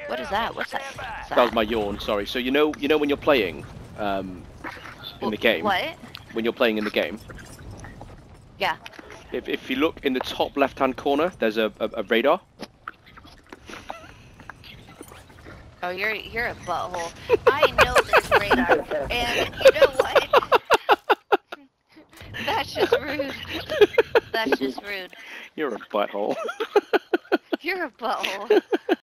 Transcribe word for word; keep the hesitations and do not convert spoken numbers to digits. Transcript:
What is that? What's that? What's That was my yawn. Sorry. So you know, you know when you're playing um, in the game. What? When you're playing in the game. Yeah. If if you look in the top left-hand corner, there's a, a, a radar. Oh, you're you're a butthole. I know there's radar, and you know what? That's just rude. That's just rude. You're a butthole. You're a butthole.